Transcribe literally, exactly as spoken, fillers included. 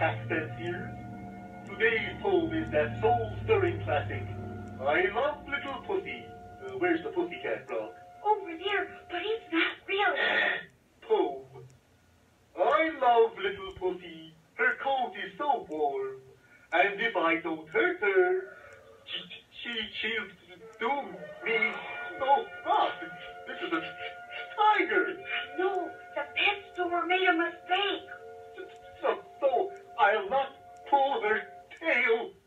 accents here. Today's poem is that soul-stirring classic, I Love Little Pussy. Uh, where's the pussycat frog? Over there, but it's not real. Poem. I love little pussy. Her coat is so warm. And if I don't hurt her, she, she, she'll do me no harm. This is a tiger. I know. The pet store made a mistake. So, so I'll not pull her tail.